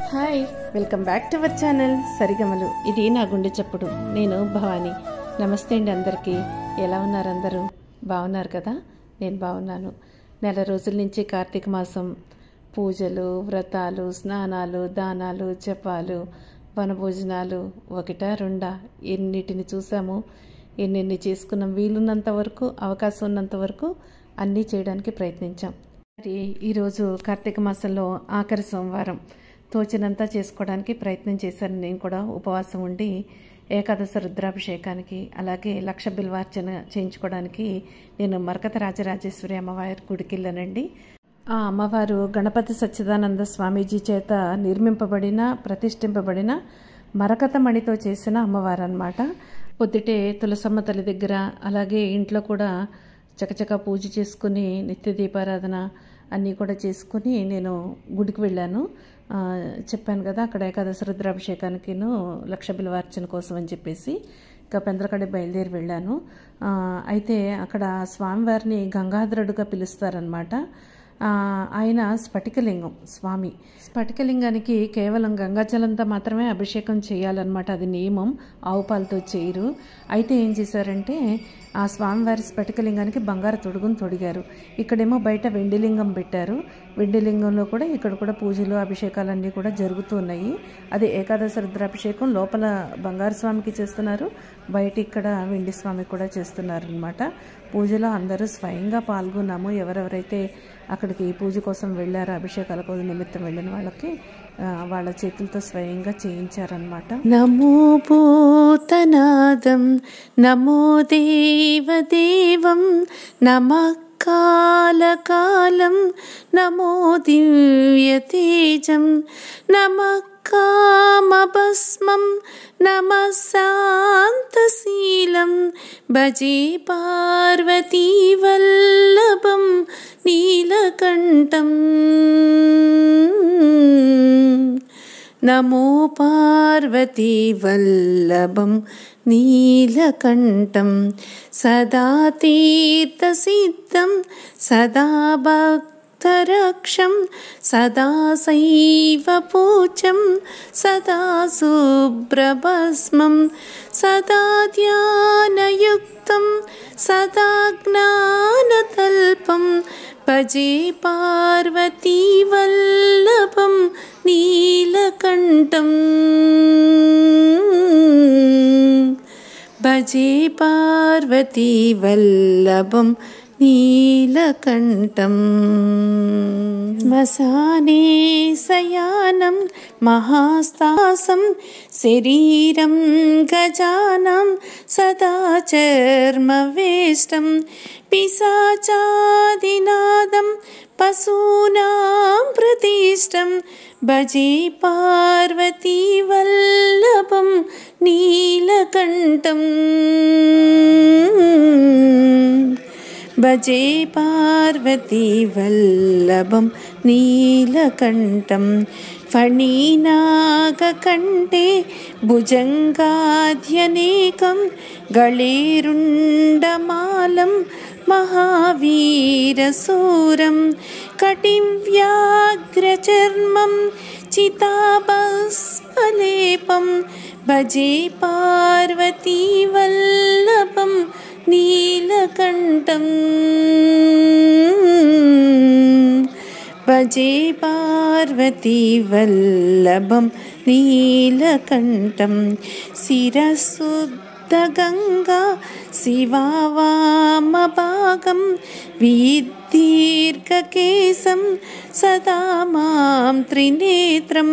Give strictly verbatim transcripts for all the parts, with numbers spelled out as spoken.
Hi, welcome back to our channel Sarigamalu. ఇది నా గుండె చప్పుడు. నేను భవాని. నమస్తే అండి అందరికీ. ఎలా ఉన్నారు అందరూ? బాగున్నారు కదా? నేను బాగున్నాను. నెల రోజుల నుంచి కార్తీక మాసం పూజలు, వ్రతాలు, స్నానాలు, దానాలు, జపాలు, వనభోజనాలు ఒకటా రెండా ఎన్నిటిని చూసాము, ఎన్నెన్ని చేసుకున్నాం. వీలున్నంత వరకు, అవకాశం ఉన్నంత వరకు అన్నీ చేయడానికి ప్రయత్నించాం. మరి ఈరోజు కార్తీక మాసంలో ఆఖరి సోమవారం. తోచినంతా చేసుకోవడానికి ప్రయత్నం చేశాను. నేను కూడా ఉపవాసం ఉండి ఏకాదశ రుద్రాభిషేకానికి, అలాగే లక్ష బిల్వార్చన చేయించుకోవడానికి నేను మరకత రాజరాజేశ్వరి అమ్మవారి గుడికి వెళ్ళానండి. ఆ అమ్మవారు గణపతి సచ్చిదానంద స్వామీజీ చేత నిర్మింపబడిన, ప్రతిష్ఠింపబడిన మరకత మణితో చేసిన అమ్మవారు అన్నమాట. పొద్దుటే తులసమ్మ తల్లి దగ్గర, అలాగే ఇంట్లో కూడా చకచక పూజ చేసుకుని నిత్య దీపారాధన అన్నీ కూడా చేసుకుని నేను గుడికి వెళ్ళాను. చెప్పాను కదా, అక్కడ ఏకాదశ రుద్రాభిషేకానికిను లక్ష బిల్వార్చన కోసం అని చెప్పేసి ఇంకా పెందలకడి బయలుదేరి వెళ్ళాను. అయితే అక్కడ స్వామివారిని గంగాధరుడుగా పిలుస్తారనమాట. ఆయన స్ఫటికలింగం స్వామి. స్ఫటికలింగానికి కేవలం గంగాజలంతో మాత్రమే అభిషేకం చేయాలన్నమాట. అది నియమం. ఆవు పాలతో చేయరు. అయితే ఏం చేశారంటే ఆ స్వామివారి స్ఫటికలింగానికి బంగారు తొడుగును తొడిగారు. ఇక్కడేమో బయట వెండిలింగం పెట్టారు. వెండిలింగంలో కూడా ఇక్కడ కూడా పూజలు, అభిషేకాలన్నీ కూడా జరుగుతున్నాయి. అది ఏకాదశ రుద్రాభిషేకం లోపల బంగారు స్వామికి చేస్తున్నారు, బయట ఇక్కడ వెండి స్వామికి కూడా చేస్తున్నారు అనమాట. పూజలో అందరూ స్వయంగా పాల్గొన్నాము. ఎవరెవరైతే అక్కడికి పూజ కోసం వెళ్ళారో, అభిషేకాల కోసం నిమిత్తం వెళ్ళిన వాళ్ళకి వాళ్ళ చేతులతో స్వయంగా చేయించారనమాట. నమో భూతనాదం నమో దేవదేవం నమః కాలకాలం నమో దివ్యతేజం నమః కామభస్మం నమః శాంతశీలం భజే పార్వతీ వల్లభం నీలకంఠం. నమో పార్వతీ వల్లభం నీలకంఠం. సదా తీర్థసిద్ధం సదా భక్తరక్షం సదా శైవ పూజం సదా శుభ్రభస్మం సదా ధ్యానయుక్తం సదా జ్ఞానతల్పం భజే పార్వతీ వల్లభం నీలకంఠం. భజే పార్వతీ వల్లభం నీలకంఠం. శ్మశానే శయానం మహాస్తాసం శరీరం గజానం సదా చర్మవేష్టం పిశాచాదినాదం పశూనాం ప్రతిష్టం భజే పార్వతీ వల్లభం నీలకంఠం. భజే పార్వతీ వల్లభం నీలకంఠం. ఫణీనాగకంఠే భుజంగాధ్యనేకం గళేరుండమాలం మహావీరశూరం కటిం వ్యాఘ్రచర్మం చితాభస్మలేపం భజే పార్వతీ వల్లభం నీలకంఠం. భజే పార్వతీ వల్లభం నీలకంఠం. శిరశుద్ధగంగా శివావామభాగం విదీర్ఘకేశం సదా మాం త్రినేత్రం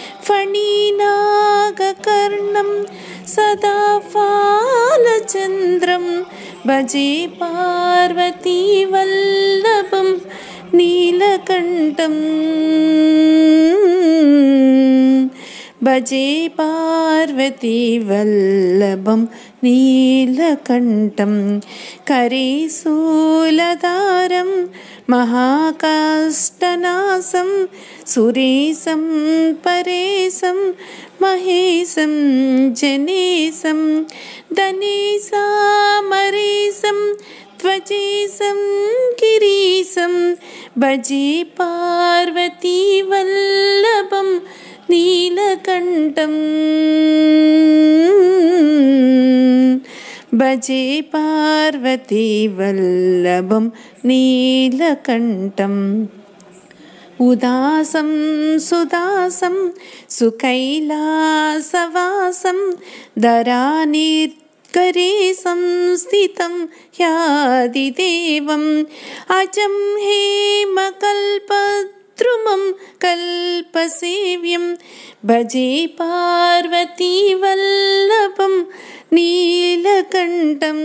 ఫణీనాగకర్ణం సదా ఫాలచంద్రం భజే పార్వతీ వల్లభం నీలకంఠం. భజే పార్వతీ వల్లభం నీలకంఠం. కరే శూలధారం మహాకాష్టనాశం సురేశం పరేశం మహేశం జనేశం ధనేశామరేశం త్వచేశం గిరీశం భజే పార్వతీ వల్లభం నీ నీలకంఠం భజే పార్వతీ వల్లభం నీలకంఠం ఉదాసం సుదాసం సుకైలాసవాసం ధరానిర్కరే సంస్థితం యాదిదేవం అజం హేమకల్పద్రుమం కల్పసేవ్యం భజే పార్వతీ వల్లభం నీలకంఠం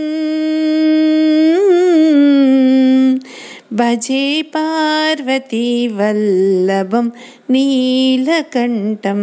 భజే పార్వతీ వల్లభం నీలకంఠం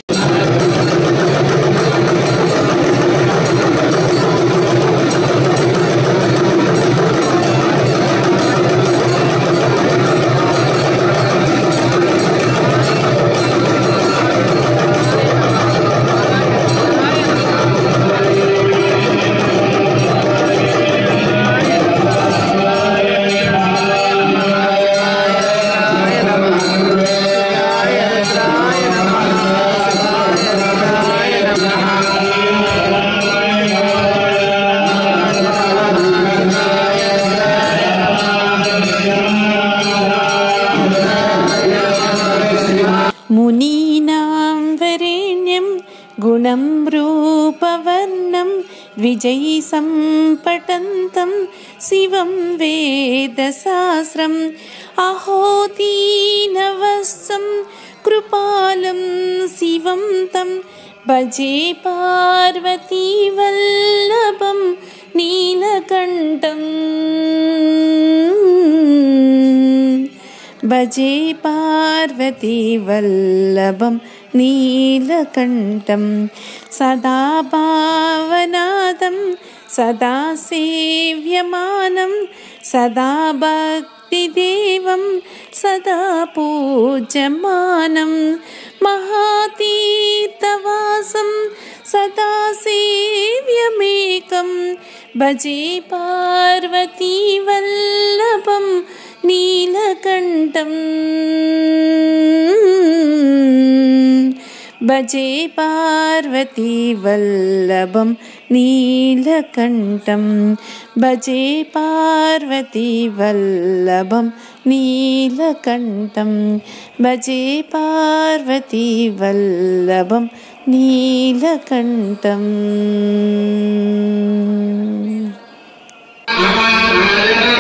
మునీనాం వరేణ్యం గుణం రూపవర్ణం విజయీ సంపటంతం శివం వేదశాస్త్రం అహోతీనవస్సం కృపాలం శివం తం భజే పార్వతీ వల్లభం నీలకంఠం భజే పార్వతీ వల్లభం నీలకంఠం సదా భావనాదం సదా సేవ్యమానం సదా భక్తిదేవం సదా పూజ్యమానం మహాతీర్థవాసం సదా సేవ్యమేకం భజే పార్వతీ వల్లభం నీలకంఠం భజే పార్వతీ వల్లభం నీలకంఠం భజే పార్వతీ వల్లభం నీలకంఠం భజే పార్వతీ వల్లభం నీలకంఠం.